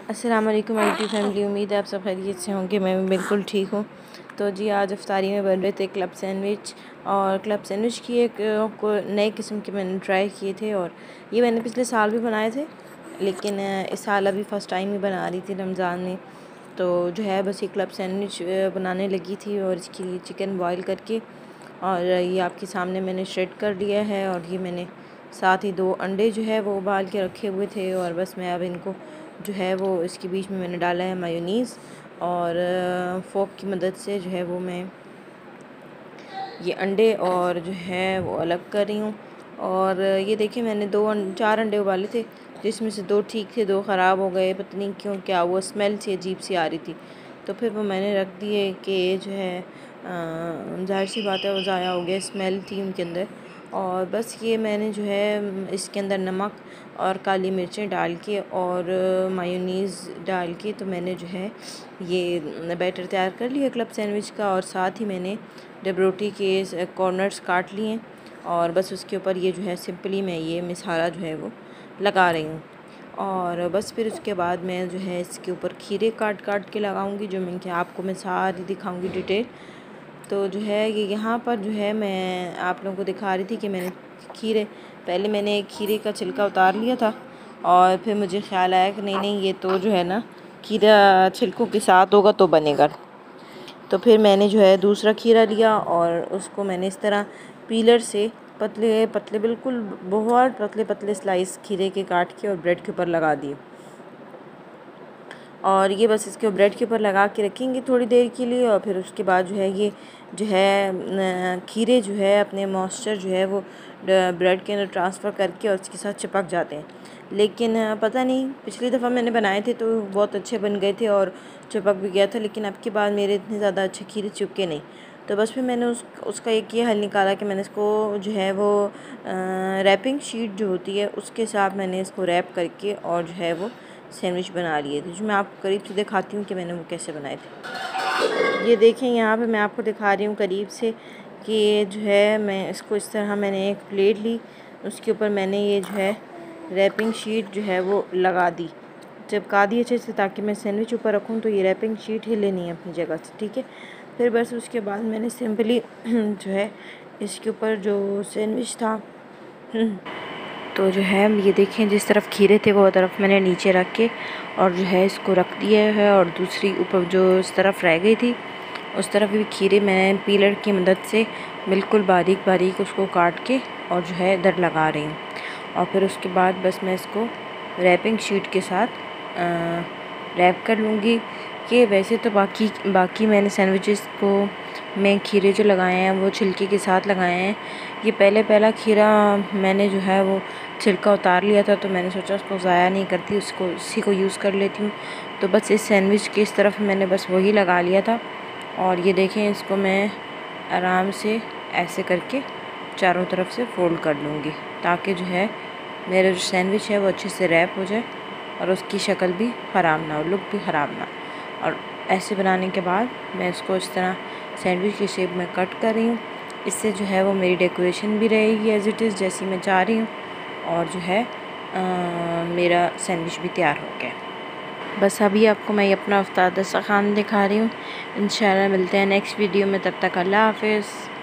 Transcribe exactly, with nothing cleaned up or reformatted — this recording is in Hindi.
अस्सलाम वालेकुम यूट्यूब फैमिली, उम्मीद है आप सब खैरियत से होंगे। मैं भी बिल्कुल ठीक हूँ। तो जी आज इफ्तारी में बन रहे थे क्लब सैंडविच, और क्लब सैंडविच की एक को नए किस्म के मैंने ट्राई किए थे, और ये मैंने पिछले साल भी बनाए थे, लेकिन इस साल अभी फ़र्स्ट टाइम ही बना रही थी रमज़ान में। तो जो है बस ये क्लब सैंडविच बनाने लगी थी, और इसके लिए चिकन बॉयल करके, और ये आपके सामने मैंने श्रेड कर लिया है, और ये मैंने साथ ही दो अंडे जो है वो उबाल के रखे हुए थे। और बस मैं अब इनको जो है वो इसके बीच में मैंने डाला है मायोनीज़, और फोक की मदद से जो है वो मैं ये अंडे और जो है वो अलग कर रही हूँ। और ये देखिए मैंने दो चार अंडे उबाले थे, जिसमें से दो ठीक थे, दो ख़राब हो गए, पता नहीं क्यों, क्या वो स्मेल सी अजीब सी आ रही थी। तो फिर वो मैंने रख दिए कि जो है ज़ाहिर सी बात है वो ज़ाया हो गया, स्मेल थी उनके अंदर। और बस ये मैंने जो है इसके अंदर नमक और काली मिर्चें डाल के और मायोनीज़ डाल के, तो मैंने जो है ये बैटर तैयार कर लिया क्लब सैंडविच का। और साथ ही मैंने डब रोटी के कॉर्नर्स काट लिए, और बस उसके ऊपर ये जो है सिंपली मैं ये मसाला जो है वो लगा रही हूँ। और बस फिर उसके बाद मैं जो है इसके ऊपर खीरे काट काट के लगाऊंगी, जो मैं कि आपको मैं सारी दिखाऊंगी डिटेल। तो जो है ये यहाँ पर जो है मैं आप लोगों को दिखा रही थी कि मैंने खीरे पहले मैंने एक खीरे का छिलका उतार लिया था, और फिर मुझे ख्याल आया कि नहीं नहीं ये तो जो है ना खीरा छिलकों के साथ होगा तो बनेगा। तो फिर मैंने जो है दूसरा खीरा लिया, और उसको मैंने इस तरह पीलर से पतले पतले बिल्कुल बहुत पतले पतले स्लाइस खीरे के काट के और ब्रेड के ऊपर लगा दिए। और ये बस इसके ब्रेड के ऊपर लगा के रखेंगे थोड़ी देर के लिए, और फिर उसके बाद जो है ये जो है खीरे जो है अपने मॉइस्चर जो है वो ब्रेड के अंदर ट्रांसफ़र करके और उसके साथ चिपक जाते हैं। लेकिन पता नहीं पिछली दफ़ा मैंने बनाए थे तो बहुत अच्छे बन गए थे और चिपक भी गया था, लेकिन अब की बार मेरे इतने ज़्यादा अच्छे खीरे चिपके नहीं। तो बस फिर मैंने उस उसका एक ये हल निकाला कि मैंने इसको जो है वो रैपिंग शीट जो होती है उसके साथ मैंने इसको रैप करके और जो है वो सैंडविच बना लिए थे, जो मैं आपको करीब से दिखाती हूँ कि मैंने वो कैसे बनाए थे। ये देखें यहाँ पे मैं आपको दिखा रही हूँ करीब से कि जो है मैं इसको इस तरह मैंने एक प्लेट ली, उसके ऊपर मैंने ये जो है रैपिंग शीट जो है वो लगा दी, चिपका दी अच्छे से, ताकि मैं सैंडविच ऊपर रखूँ तो ये रैपिंग शीट हिले नहीं है अपनी जगह से, ठीक है। फिर बस उसके बाद मैंने सिंपली जो है इसके ऊपर जो सैंडविच था तो जो है ये देखें जिस तरफ खीरे थे वो तरफ मैंने नीचे रख के और जो है इसको रख दिया है, और दूसरी ऊपर जो इस तरफ रह गई थी उस तरफ भी खीरे मैंने पीलर की मदद से बिल्कुल बारीक बारीक उसको काट के और जो है इधर लगा रही हूँ। और फिर उसके बाद बस मैं इसको रैपिंग शीट के साथ रैप कर लूँगी। कि वैसे तो बाकी बाकी मैंने सैंडविचेस को मैं खीरे जो लगाए हैं वो छिलके के साथ लगाए हैं। ये पहले पहला खीरा मैंने जो है वो छिलका उतार लिया था, तो मैंने सोचा उसको ज़ाया नहीं करती, उसको इसी को यूज़ कर लेती हूँ। तो बस इस सैंडविच की इस तरफ मैंने बस वही लगा लिया था, और ये देखें इसको मैं आराम से ऐसे करके चारों तरफ से फोल्ड कर लूँगी, ताकि जो है मेरा जो सैंडविच है वो अच्छे से रैप हो जाए और उसकी शक्ल भी ख़राब ना हो, लुक भी ख़राब ना। और ऐसे बनाने के बाद मैं इसको इस तरह सैंडविच की शेप में कट कर रही हूँ। इससे जो है वो मेरी डेकोरेशन भी रहेगी एज़ इट इज़ जैसी मैं चाह रही हूँ, और जो है आ, मेरा सैंडविच भी तैयार हो गया। बस अभी आपको मैं अपना इफ्तार दस्तरख़्वान दिखा रही हूँ। इंशाल्लाह मिलते हैं नेक्स्ट वीडियो में, तब तक अल्लाह हाफ़िज़।